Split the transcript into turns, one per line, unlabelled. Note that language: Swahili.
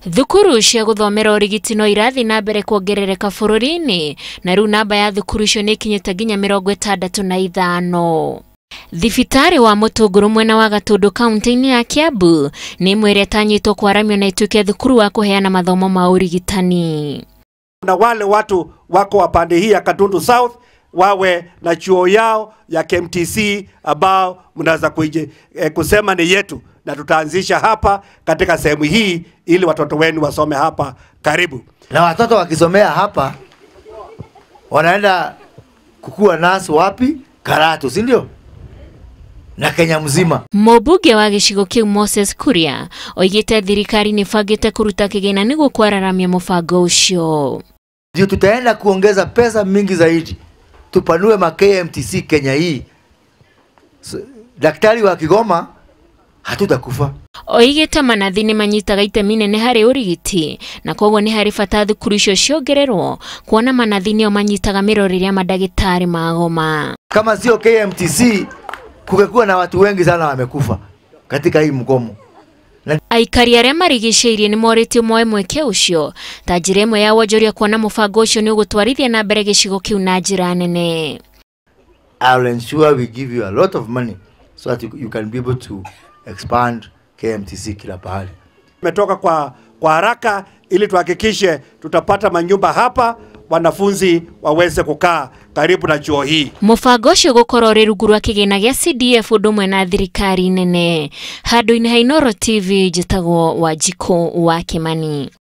Thukuru cia guthomera arigiti no irathi nambere kuongerereka bururi-ini na riu namba ya thukuru icio ni ikinyite nginya 65. Thibitari wa Mutunguru mwena wa Gatundu kaunti-ini ya Kiambu ni nimatanyitwo kwaramio na ituike thukuru wa kuheana mathomo ma urigitani.
Na wale watu wako wa pande hii ya Gatundu South wawe na chuo yao ya KMTC ambao mnaweza kusema ni yetu, na tutaanzisha hapa katika sehemu hii ili watoto wenu wasome hapa karibu.
Na watoto wakisomea hapa wanaenda kukua nasu wapi? Karatu, si ndio? Na Kenya mzima.
Mũmbunge wa gicigo kiu Moses Kuria oigite thirikari ni bangite kuruta kigina niguo kwararamia mubango ucio.
Ndio tutaenda kuongeza pesa mingi zaidi. Tupanue ma KMTC Kenya hii. Daktari wa Kigoma hatutakufa.
Oigite manathi ni manyitaga itemi nene hari urigiti na kwoguo ni hari bata thukuru icio ciongererwo kuona manathi nio manyitaga miroriria madagitari magoma.
Kama sio KMTC kungekuwa na watu wengi sana wamekufa katika hii mgomo.
Aikari aria marigiciirie nimoritie moye mweke ucio ta njira imwe ya wonjoria kuona mubango ucio ni gutwarithia nambere gicigo kiu na njira nene.
I'll ensure we give you a lot of money so that you can be able to expand KMTC kila pahali.
Tumetoka kwa haraka ili tuhakikishe tutapata manyumba hapa, wanafunzi waweze kukaa karibu na chuo hii.
Mubango ucio gukorwo ri rungu rwa kigina gia CDF ndumwe na thirikari nene. Handu-ini ha Inooro TV njitagwo Wanjiku wa Kimani.